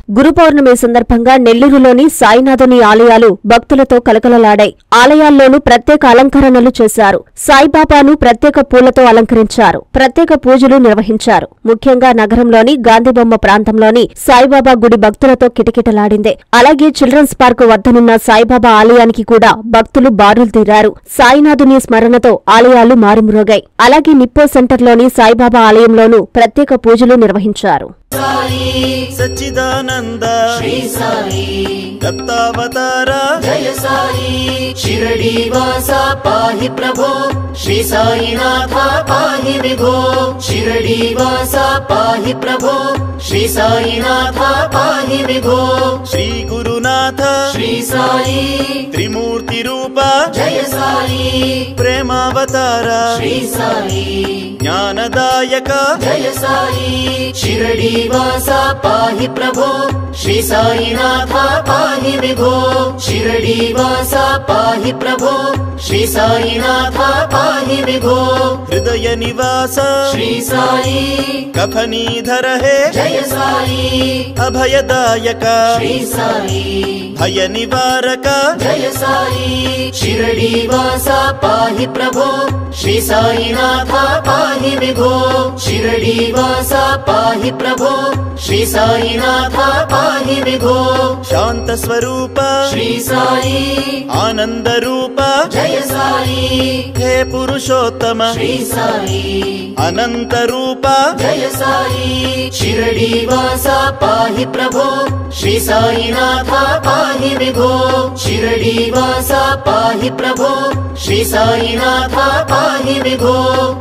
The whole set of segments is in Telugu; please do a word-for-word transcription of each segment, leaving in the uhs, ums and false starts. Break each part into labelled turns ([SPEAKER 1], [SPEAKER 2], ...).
[SPEAKER 1] గురు పౌర్ణమి సందర్భంగా నెల్లూరులోని సాయినాథుని ఆలయాలు భక్తులతో కలకలలాడాయి. ఆలయాల్లోనూ ప్రత్యేక అలంకరణలు చేశారు. సాయిబాబాను ప్రత్యేక పూలతో అలంకరించారు. ప్రత్యేక పూజలు నిర్వహించారు. ముఖ్యంగా నగరంలోని గాంధీబొమ్మ ప్రాంతంలోని సాయిబాబా గుడి భక్తులతో కిటకిటలాడింది. అలాగే చిల్డ్రన్స్ పార్క్ వద్దనున్న సాయిబాబా ఆలయానికి కూడా భక్తులు బారులు తీరారు. సాయినాథుని స్మరణతో ఆలయాలు మారుమ్రోగాయి. అలాగే నిప్పో సెంటర్లోని సాయిబాబా ఆలయంలోనూ ప్రత్యేక పూజలు నిర్వహించారు.
[SPEAKER 2] सच्चिदानंद श्री साई दत्तावतार
[SPEAKER 3] जय साई शिरडी वासा पाहि प्रभो श्री साईनाथ पाहि विभो शिरडी वासा पाहि प्रभो श्री साईनाथ पाहि विभो
[SPEAKER 2] श्री गुरुनाथ
[SPEAKER 3] श्री साई
[SPEAKER 2] त्रिमूर्ति रूप
[SPEAKER 3] जय साई
[SPEAKER 2] प्रेमावतार
[SPEAKER 3] श्री साई
[SPEAKER 2] ज्ञानदायक
[SPEAKER 3] जय साई शिरडी वासा पाहि प्रभो श्री साईनाथ पाहि विभो शिरडी वासा पाहि प्रभो श्री साईनाथ पाहि विभो
[SPEAKER 2] हृदय निवास
[SPEAKER 3] श्री साई
[SPEAKER 2] कफनीधर है
[SPEAKER 3] जय साई
[SPEAKER 2] अभयदायक
[SPEAKER 3] श्री साई
[SPEAKER 2] भय निवारक
[SPEAKER 3] जय साई शिरडी वासा पाहि प्रभो श्री साईनाथ पाहि विभो शिरडी वासा पाहि प्रभो श्री साईनाथ पाहि विभो
[SPEAKER 2] शांत स्वरूप
[SPEAKER 3] श्री साई
[SPEAKER 2] आनंद रूप
[SPEAKER 3] जय साई
[SPEAKER 2] हे पुरुषोत्तम
[SPEAKER 3] श्री साई
[SPEAKER 2] अनंत रूप
[SPEAKER 3] जय साई शिरडी वासा पाहि प्रभो श्री साईनाथ पाहि विभो शिरडी वासा पाहि प्रभो श्री साईनाथ पाहि विभो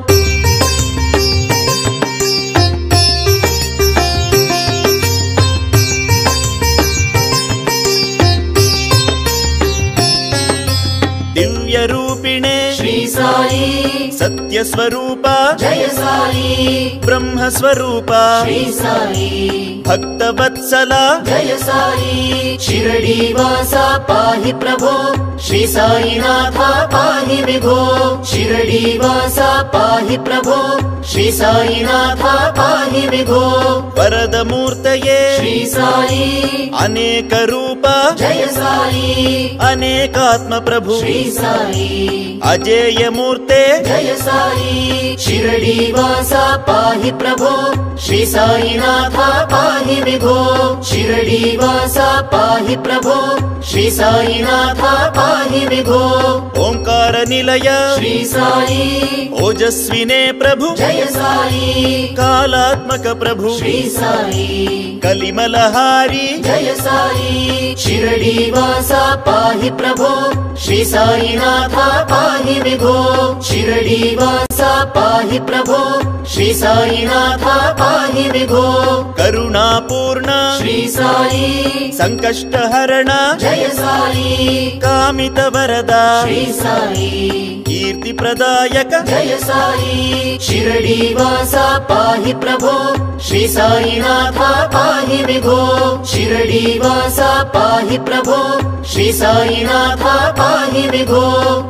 [SPEAKER 2] दिव्य रूपिणे
[SPEAKER 3] श्री साई
[SPEAKER 2] सत्य स्वरूप
[SPEAKER 3] जय साई
[SPEAKER 2] ब्रह्म स्वरूप
[SPEAKER 3] श्री साई
[SPEAKER 2] भक्त वत्सल
[SPEAKER 3] जय साई शिरडी वासा पाहि प्रभो श्री साईनाथ पाहि विभो शिरडी वासा पाहि प्रभो श्री साईनाथ पाहि विभो
[SPEAKER 2] वरद मूर्तये
[SPEAKER 3] श्री साई
[SPEAKER 2] अनेक रूप
[SPEAKER 3] जय साई
[SPEAKER 2] अनेकात्म प्रभु
[SPEAKER 3] श्री साई
[SPEAKER 2] अजेय मूर्ते
[SPEAKER 3] जय साई शिरडी वासा पाहि प्रभो श्री साईनाथ पाहि विभो शिरडी वासा पाहि प्रभो श्री साईनाथ पाहि विभो
[SPEAKER 2] ओंकार निलय
[SPEAKER 3] श्री साई
[SPEAKER 2] ओजस्विने प्रभु
[SPEAKER 3] जय साई
[SPEAKER 2] कालात्मक प्रभु
[SPEAKER 3] श्री साई
[SPEAKER 2] कलिमलहारी
[SPEAKER 3] जय साई शिरडी वासा पाहि प्रभो श्री साईनाथ पाहि विभो शिरडी वासा पाहि प्रभो श्री साईनाथ पाहि विभो
[SPEAKER 2] करुणापूर्ण
[SPEAKER 3] श्री साई
[SPEAKER 2] संकष्टहरण
[SPEAKER 3] जय साई
[SPEAKER 2] कामित वरदा
[SPEAKER 3] श्री साई
[SPEAKER 2] कीर्ति प्रदायक
[SPEAKER 3] जय साई शिरडी वासा पाहि प्रभो श्री साईनाथ पाहि विभो शिरडी वासा पाहि प्रभो श्री साईनाथ पाहि विभो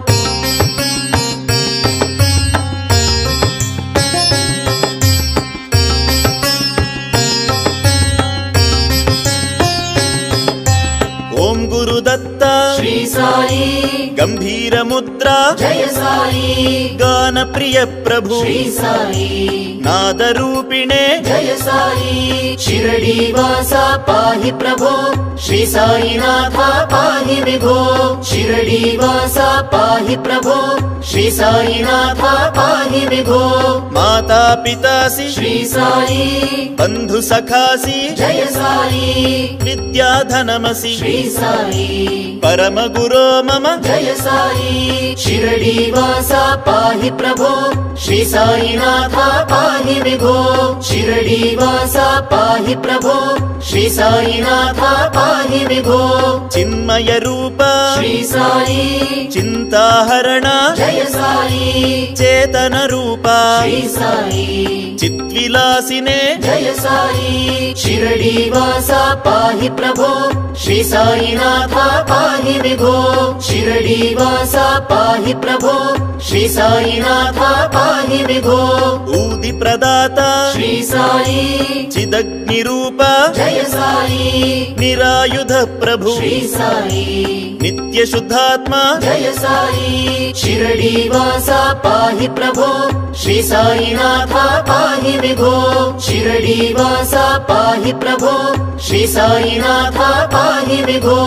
[SPEAKER 2] ओम गुरुदत्त
[SPEAKER 3] श्री साई
[SPEAKER 2] गंभीर मुद्रा
[SPEAKER 3] जय साई
[SPEAKER 2] गान प्रिय प्रभु
[SPEAKER 3] श्री साई
[SPEAKER 2] नाद रूपिणे
[SPEAKER 3] जय साई शिरडी वासा पाहि प्रभो श्री साईनाथ पाहि विभो शिरडी वासा पाहि प्रभो श्री साईनाथ पाहि विभो
[SPEAKER 2] माता पितासी
[SPEAKER 3] श्री साई
[SPEAKER 2] बंधु सखासी
[SPEAKER 3] जय साई
[SPEAKER 2] विद्याधनमसि
[SPEAKER 3] श्री साई
[SPEAKER 2] परम गुरो मम
[SPEAKER 3] जय साई शिरडी वासा पाहि प्रभो श्री साईनाथ पाहि विभो शिरडी वासा पाहि प्रभो श्री साईनाथ पाहि विभो
[SPEAKER 2] चिन्मय रूप
[SPEAKER 3] श्री साई
[SPEAKER 2] चिंताहरण
[SPEAKER 3] जय साई
[SPEAKER 2] चेतन रूप
[SPEAKER 3] श्री साई సాయి
[SPEAKER 2] చిద్విలాసినే
[SPEAKER 3] జయ సాయి షిరడీవాసా పాహి ప్రభో శ్రీ సాయినాథ పాహి విభో షిరడీవాసా పాహి ప్రభో శ్రీ సాయినాథ పాహి విభో
[SPEAKER 2] ఊది ప్రదాత
[SPEAKER 3] శ్రీ సాయి
[SPEAKER 2] చిదగ్ని రూప
[SPEAKER 3] జయ సాయి
[SPEAKER 2] నిరాయుధ ప్రభు
[SPEAKER 3] శ్రీ సాయి
[SPEAKER 2] నిత్య శుద్ధాత్మ
[SPEAKER 3] జయ సాయి షిరడీవాసా పాహి ప్రభో శ్రీ సాయినాథ పాహి విభో షిరడీవాసా పాహి ప్రభో శ్రీ సాయినాథ పాహి విభో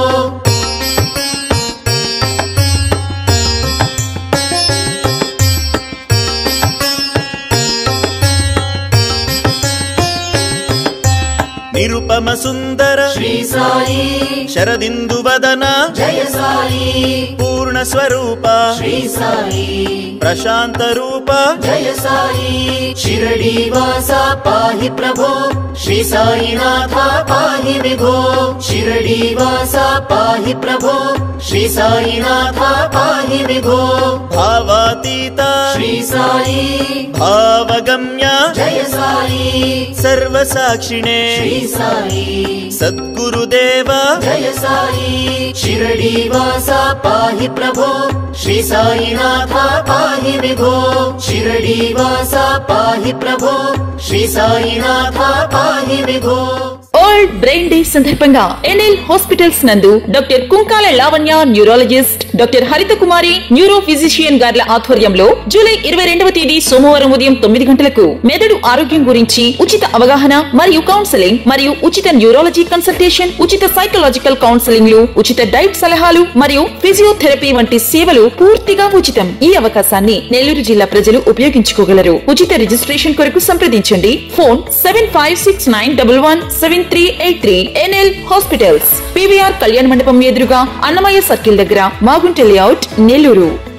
[SPEAKER 2] నిరుపమ సుందర
[SPEAKER 3] శ్రీ సాయి
[SPEAKER 2] శరదిందు వదన
[SPEAKER 3] జయ సాయి
[SPEAKER 2] పూర్ణ స్వరూప
[SPEAKER 3] శ్రీ సాయి
[SPEAKER 2] ప్రశాంత రూప
[SPEAKER 3] జయ సాయి షిరడీవాసా పాహి ప్రభో శ్రీ సాయినాథ పాహి విభో షిరడీవాసా పాహి ప్రభో శ్రీ సాయినాథ పాహి విభో
[SPEAKER 2] భావాతీత
[SPEAKER 3] శ్రీ సాయి
[SPEAKER 2] భావగమ్య
[SPEAKER 3] జయ సాయి
[SPEAKER 2] సర్వసాక్షిణే
[SPEAKER 3] శ్రీ సాయి
[SPEAKER 2] సద్గురుదేవ
[SPEAKER 3] జయ సాయి షిరడీవాసా పాహి ప్రభో శ్రీ సాయినాథ పాహి విభో షిరడీవాసా పాహి ప్రభో శ్రీ సాయినాథ పాహి విభో
[SPEAKER 4] వరల్డ్ బ్రెయిన్ డే సందర్భంగా ఎన్ఎల్ హాస్పిటల్స్ నందు doctor Kunkala Lavanya neurologist, doctor Haritha Kumari neuro physician గార్ల ఆధ్వర్యంలో జూలై ఇరవై రెండవ తేదీ సోమవారం ఉదయం తొమ్మిది గంటలకు మెదడు ఆరోగ్యం గురించి ఉచిత అవగాహన మరియు కౌన్సెలింగ్ మరియు ఉచిత న్యూరాలజీ కన్సల్టేషన్, ఉచిత సైకలాజికల్ కౌన్సెలింగ్ లు, ఉచిత డైట్ సలహాలు మరియు ఫిజియోథెరపీ వంటి సేవలు పూర్తిగా ఉచితం. ఈ అవకాశాన్ని నెల్లూరు జిల్లా ప్రజలు ఉపయోగించుకోగలరు. ఉచిత రిజిస్ట్రేషన్ కొరకు సంప్రదించండి. Phone seven five six nine double one seven three eight three. NL hospitals, PVR Kalyana Mandapam ఎదురుగా, అన్నమయ్య సర్కిల్ దగ్గర, మాగుంట లేఅవుట్, నెల్లూరు.